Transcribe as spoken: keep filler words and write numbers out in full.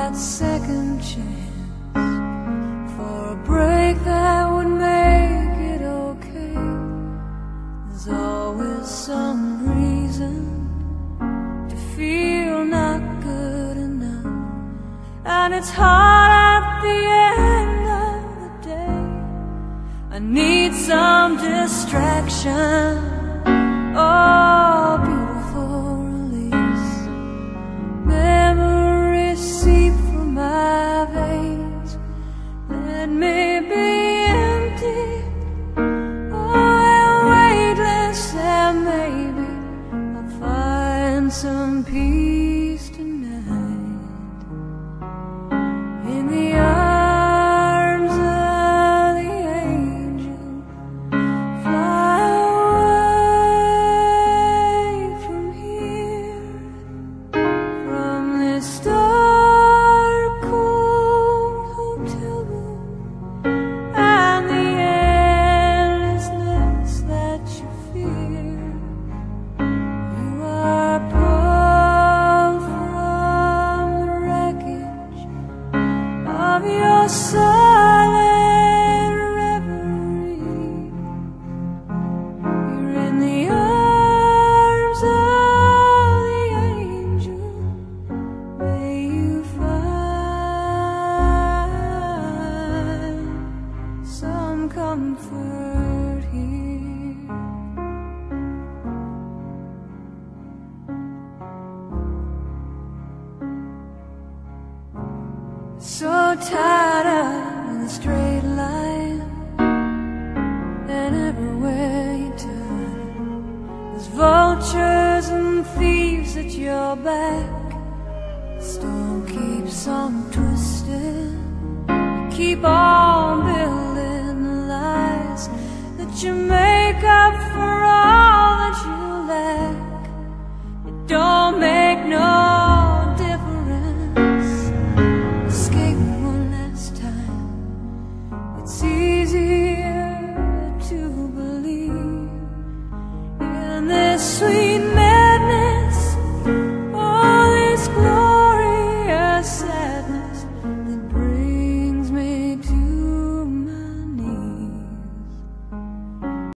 that second chance for a break that would make it okay. There's always some reason to feel not good enough, and it's hard at the end of the day. I need some distraction, oh, beautiful release. Memories seep from my veins. Let me be empty, oh, weightless, and maybe I'll find some peace tonight in the arms of the angel. Fly away from here, from this dark, cold hotel room, and the endlessness that you fear. You are pulled from the wreckage of your silent reverie. You're in the arms of the angel. May you find some comfort here. So tied up in a straight line, and everywhere you turn, there's vultures and thieves at your back. The storm keeps on twisting. You keep on building the lies that you make.